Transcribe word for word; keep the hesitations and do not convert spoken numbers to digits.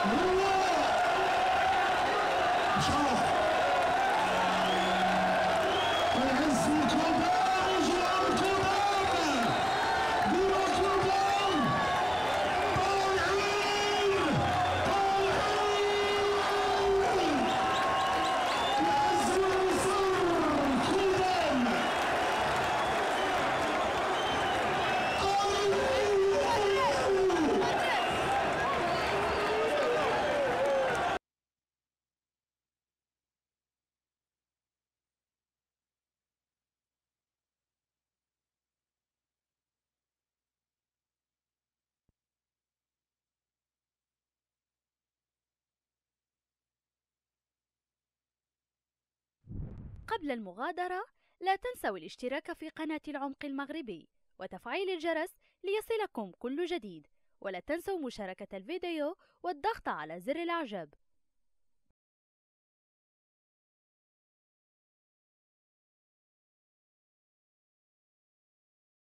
قبل المغادرة لا تنسوا الاشتراك في قناة العمق المغربي وتفعيل الجرس ليصلكم كل جديد، ولا تنسوا مشاركة الفيديو والضغط على زر الإعجاب.